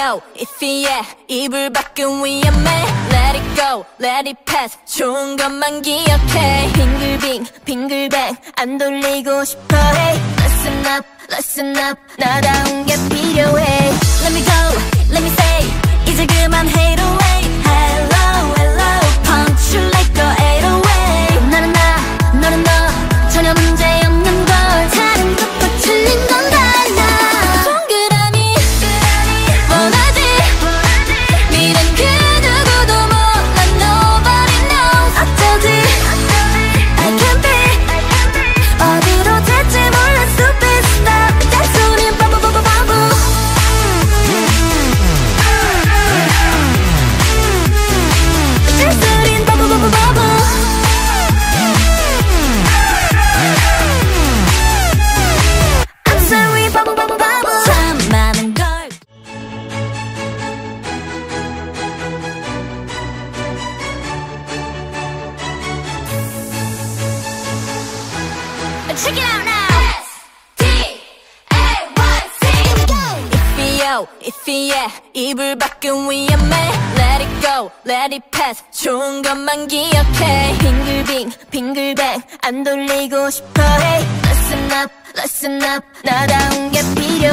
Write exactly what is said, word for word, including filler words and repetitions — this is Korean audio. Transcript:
yo, if yeah, 이불 밖은 위험해. Let it go, let it pass. 좋은 것만 기억해. 빙글빙, 빙글뱅 안 돌리고 싶어. Hey, listen up, listen up. 나다운 게 필요해. Let me go, let me say. 이제 그만 hate away. Hello, hello. Punch you like a eight oh eight. 나는 나, 너는 너. 전혀 문제 없는 걸. 다른 것과 틀린 건 달라. 동그라미 원하지. 미련 그 누구도 몰라. Nobody knows. 어쩌지 I can't be. 어디로 될지 몰라. Superstar. 잔소리 바보 바보 바보. 잔소리 바보 바보 바보. I'm sorry 바보 바보 바보. 참 많은 걸. Check it out now. S T A Y C. If yo, if yeah, 이불 밖은 위험해. Let it go, let it pass. 좋은 것만 기억해. 빙글빙, 빙글뱅 안 돌리고 싶어. Hey, listen up, listen up. 나다운 게 필요해.